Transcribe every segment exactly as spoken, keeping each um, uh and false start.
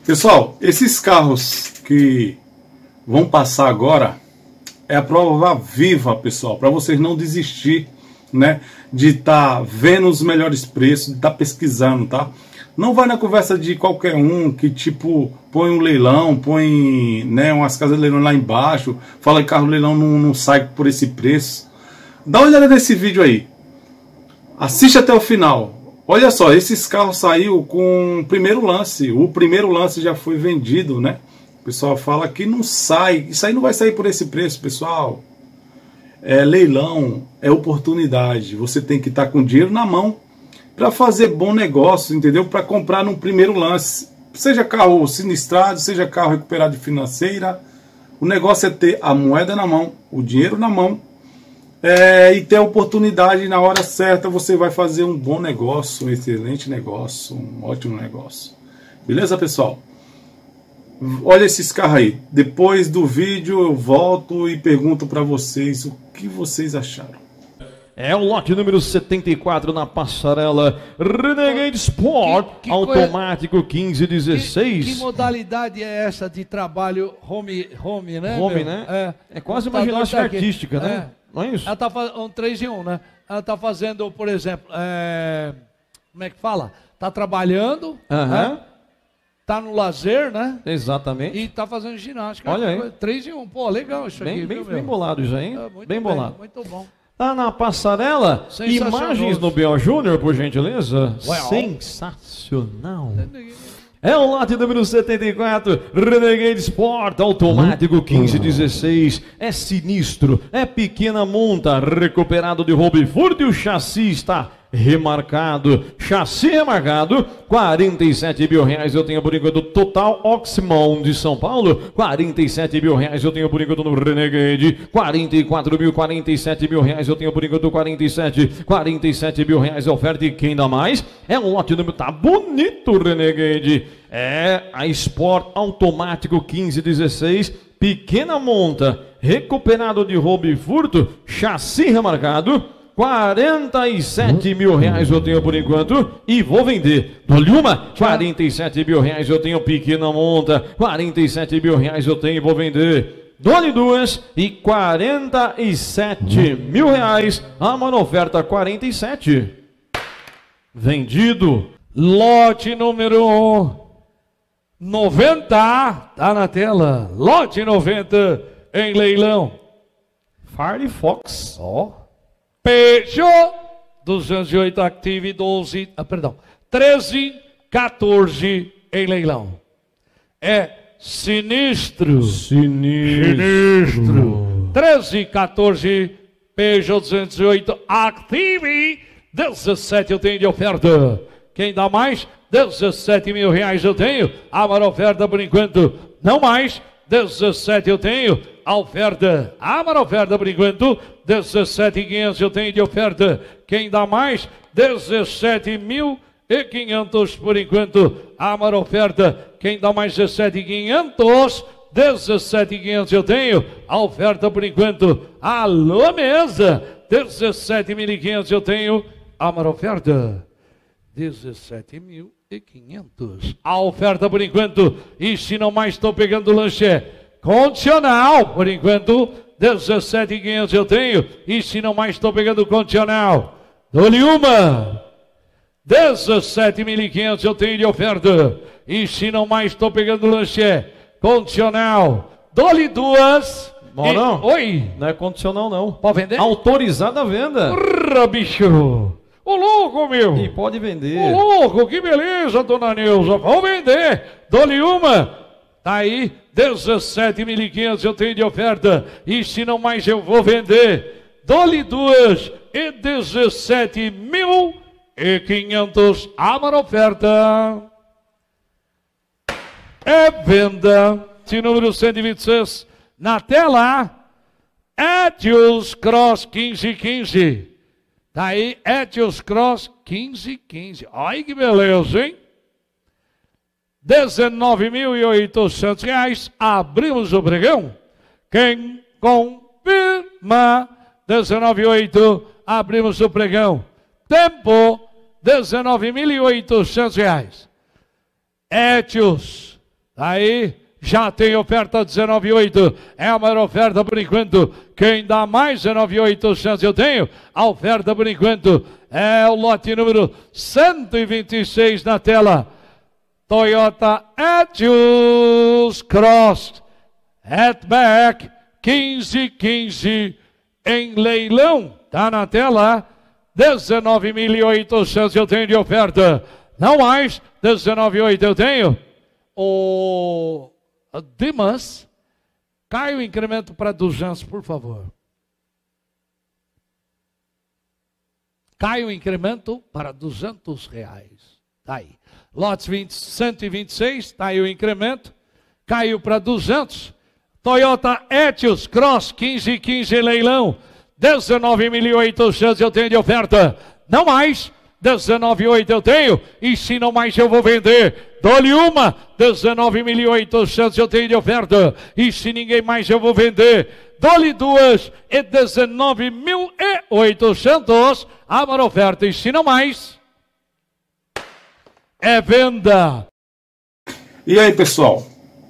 Pessoal, esses carros que vão passar agora é a prova viva, pessoal, para vocês não desistir, né, de estar tá vendo os melhores preços, de estar tá pesquisando, tá? Não vai na conversa de qualquer um que tipo põe um leilão, põe, né, umas casas de leilão lá embaixo, fala que carro de leilão não, não sai por esse preço. Dá uma olhada nesse vídeo aí, assiste até o final. Olha só, esses carros saiu com o primeiro lance, o primeiro lance já foi vendido, né? O pessoal fala que não sai, isso aí não vai sair por esse preço, pessoal. É leilão, é oportunidade, você tem que estar com dinheiro na mão para fazer bom negócio, entendeu? Para comprar no primeiro lance, seja carro sinistrado, seja carro recuperado de financeira, o negócio é ter a moeda na mão, o dinheiro na mão, é, e ter a oportunidade na hora certa, você vai fazer um bom negócio, um excelente negócio, um ótimo negócio. Beleza, pessoal? Olha esses carros aí. Depois do vídeo eu volto e pergunto para vocês o que vocês acharam. É o lote número setenta e quatro na passarela Renegade Sport, que, que automático coisa... quinze dezesseis. Que, que modalidade é essa de trabalho home, home né? Home, meu? né? É, é quase uma ginástica artística, né? É. Não é isso? Ela tá fazendo um três em um, né? Ela tá fazendo, por exemplo, é... como é que fala? Tá trabalhando, uh-huh. né? Tá no lazer, né? Exatamente. E tá fazendo ginástica. Olha aí. três em um, pô, legal isso bem, aqui. Bem, viu, bem bolado já, hein? É, muito bem bolado. Bem, muito bom. Tá na passarela, imagens no B O Júnior, por gentileza. Well. Sensacional. É o lote número setenta e quatro, Renegade Sport, automático quinze dezesseis. É sinistro, é pequena monta, recuperado de roubo e furto, e o chassi está remarcado, chassi remarcado, quarenta e sete mil reais eu tenho por enquanto, total Oxmon de São Paulo, quarenta e sete mil reais eu tenho por enquanto no Renegade, quarenta e quatro mil, quarenta e sete mil reais eu tenho por enquanto, quarenta e sete, quarenta e sete mil reais a oferta, e quem dá mais? É um lote número, tá bonito o Renegade, é a Sport automático quinze dezesseis, pequena monta, recuperado de roubo e furto, chassi remarcado, quarenta e sete mil reais eu tenho por enquanto e vou vender. Dou-lhe uma, quarenta e sete mil reais eu tenho pequena monta, quarenta e sete mil reais eu tenho e vou vender. Dou-lhe duas e quarenta e sete mil reais, a mano oferta quarenta e sete. Vendido. Lote número noventa, tá na tela. Lote noventa em leilão. Firefox. Ó. Oh. Peugeot duzentos e oito Active doze, ah, perdão, treze, quatorze em leilão. É sinistro. Sinistro. Sinistro. treze, quatorze, Peugeot duzentos e oito Active, dezessete eu tenho de oferta. Quem dá mais? dezessete mil reais eu tenho. A maior oferta por enquanto, não mais. dezessete eu tenho, a oferta, a maior oferta por enquanto, dezessete mil e quinhentos eu tenho de oferta. Quem dá mais? dezessete mil e quinhentos por enquanto, a maior oferta. Quem dá mais? dezessete mil e quinhentos, dezessete mil e quinhentos eu tenho, a oferta por enquanto. Alô, mesa, dezessete mil e quinhentos eu tenho, a maior oferta. dezessete mil e quinhentos. A oferta por enquanto. E se não mais estou pegando o lanche condicional, por enquanto, dezessete mil e quinhentos eu tenho. E se não mais estou pegando o condicional, dou-lhe uma. dezessete mil e quinhentos eu tenho de oferta. E se não mais estou pegando o lanche condicional, dou-lhe duas. Bom, e... não. Oi. Não é condicional, não. Pode vender? Autorizada a venda. Urra, bicho. Ô, louco, meu! E pode vender. Ô, louco, que beleza, dona Neuza. Vou vender. Dou-lhe uma. Tá aí, dezessete mil e quinhentos eu tenho de oferta. E se não mais eu vou vender. Dou-lhe duas e dezessete mil e quinhentos. A maior oferta. É venda. De número cento e vinte e seis. Na tela. Etios Cross quinze quinze. Tá aí, Etios Cross quinze quinze. Olha que beleza, hein? dezenove mil e oitocentos reais. Abrimos o pregão. Quem confirma? dezenove mil e oitocentos. Abrimos o pregão. Tempo, dezenove mil e oitocentos reais. Etios Aí, já tem oferta dezenove mil e oitocentos. É a maior oferta por enquanto. Quem dá mais dezenove mil e oitocentos eu tenho. A oferta por enquanto é o lote número cento e vinte e seis na tela. Toyota Etios Cross Hatchback quinze quinze em leilão. Tá na tela. dezenove mil e oitocentos eu tenho de oferta. Não mais. dezenove mil e oitocentos eu tenho. O Dimas, cai o incremento para duzentos, por favor. Cai o incremento para duzentos reais. Tá aí. Lotes vinte, cento e vinte e seis, tá aí o incremento. Caiu para duzentos. Toyota Etios Cross quinze quinze leilão. dezenove mil e oitocentos eu tenho de oferta. Não mais. dezenove mil e oitocentos eu tenho. E se não mais eu vou vender. Dou-lhe uma. dezenove mil e oitocentos eu tenho de oferta. E se ninguém mais eu vou vender. Dou-lhe duas. E dezenove mil e oitocentos. A maior oferta. E se não mais, é venda. E aí, pessoal?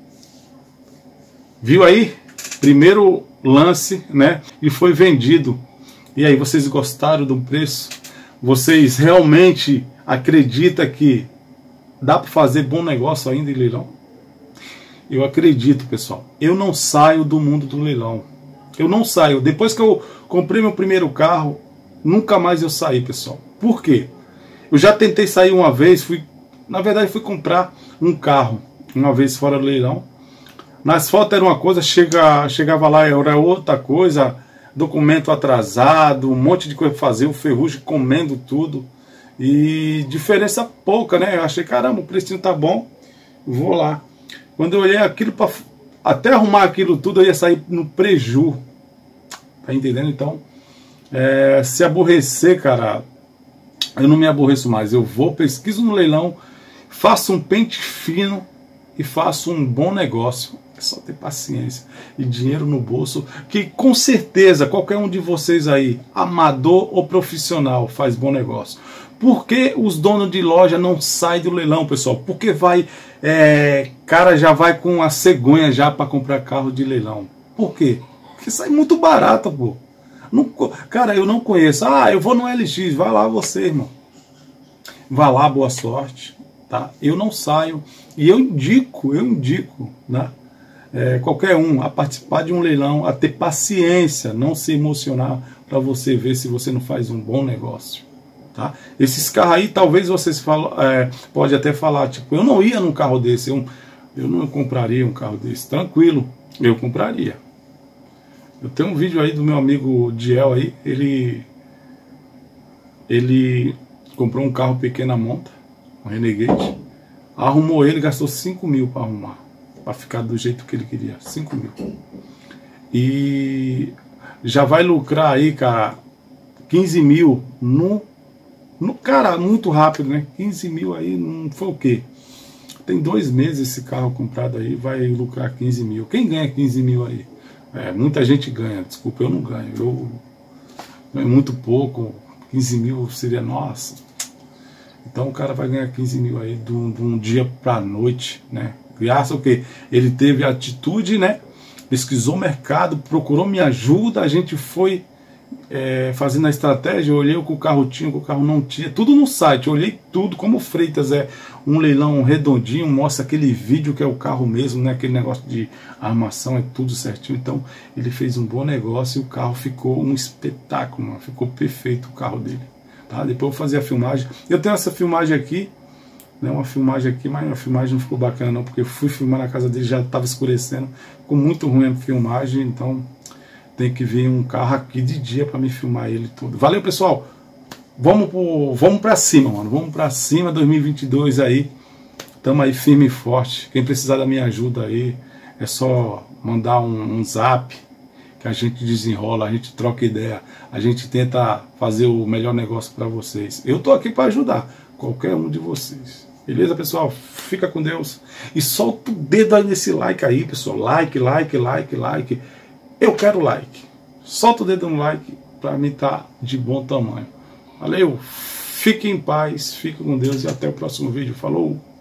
Viu aí? Primeiro lance, né? E foi vendido. E aí, vocês gostaram do preço? Vocês realmente acreditam que dá para fazer bom negócio ainda em leilão? Eu acredito, pessoal. Eu não saio do mundo do leilão. Eu não saio. Depois que eu comprei meu primeiro carro, nunca mais eu saí, pessoal. Por quê? Eu já tentei sair uma vez, fui, na verdade fui comprar um carro uma vez fora do leilão. Nas fotos era uma coisa, chega, chegava lá era outra coisa, documento atrasado, um monte de coisa para fazer, o ferrugem comendo tudo. E diferença pouca, né? Eu achei, caramba, o precinho tá bom, vou lá. Quando eu olhei aquilo, pra, até arrumar aquilo tudo, eu ia sair no preju. Tá entendendo? Então, é, se aborrecer, cara, eu não me aborreço mais. Eu vou, pesquiso no leilão, faço um pente fino e faço um bom negócio. É só ter paciência e dinheiro no bolso, que com certeza qualquer um de vocês aí, amador ou profissional, faz bom negócio. Por que os donos de loja não saem do leilão, pessoal? Porque vai, é, cara já vai com a cegonha já para comprar carro de leilão. Por quê? Porque sai muito barato, pô. Não, cara, eu não conheço. Ah, eu vou no L X. Vai lá você, irmão. Vai lá, boa sorte. Tá? Eu não saio. E eu indico, eu indico, né? É, qualquer um a participar de um leilão, a ter paciência, não se emocionar para você ver se você não faz um bom negócio. Tá? Esses carros aí, talvez vocês falam, é, pode até falar, tipo, eu não ia num carro desse, eu, eu não compraria um carro desse. Tranquilo, eu compraria. Eu tenho um vídeo aí do meu amigo Diel aí, ele, ele comprou um carro pequena monta, um Renegade, arrumou ele, gastou cinco mil para arrumar, para ficar do jeito que ele queria, cinco mil. E já vai lucrar aí, cara, quinze mil no, no cara, muito rápido, né? quinze mil aí, não foi o quê? Tem dois meses esse carro comprado aí, vai lucrar quinze mil. Quem ganha quinze mil aí? É, muita gente ganha, desculpa, eu não ganho. Eu ganho muito pouco, quinze mil seria nossa. Então o cara vai ganhar quinze mil aí de um, de um dia pra noite, né? Graças ao que ele teve atitude, né? Pesquisou o mercado, procurou minha ajuda, a gente foi é, fazendo a estratégia. Eu olhei o que o carro tinha, o que o carro não tinha, tudo no site, eu olhei tudo. Como o Freitas é um leilão redondinho, mostra aquele vídeo que é o carro mesmo, né? Aquele negócio de armação, é tudo certinho. Então ele fez um bom negócio e o carro ficou um espetáculo, mano. Ficou perfeito o carro dele, tá? Depois eu vou fazer a filmagem. Eu tenho essa filmagem aqui, né, uma filmagem aqui, mas a filmagem não ficou bacana não, porque eu fui filmar na casa dele, já estava escurecendo, ficou muito ruim a filmagem, então tem que vir um carro aqui de dia para me filmar ele todo. Valeu, pessoal, vamos pro, vamos para cima, mano, vamos para cima. Dois mil e vinte e dois aí, tamo aí firme e forte. Quem precisar da minha ajuda aí, é só mandar um, um zap, que a gente desenrola, a gente troca ideia, a gente tenta fazer o melhor negócio para vocês. Eu tô aqui para ajudar qualquer um de vocês. Beleza, pessoal? Fica com Deus. E solta o dedo aí nesse like aí, pessoal. Like, like, like, like. Eu quero like. Solta o dedo no like para mim tá de bom tamanho. Valeu. Fique em paz. Fique com Deus e até o próximo vídeo. Falou.